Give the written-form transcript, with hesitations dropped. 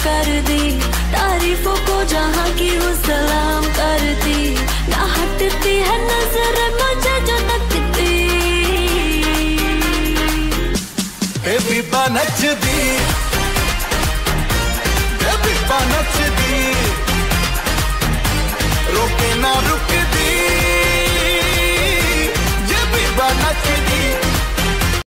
कर दी, तारीफों को जहाँ की हूँ सलाम करती, ना हटती है नजर मुझे जो तकती। बीबा नचदी, बीबा नचदी।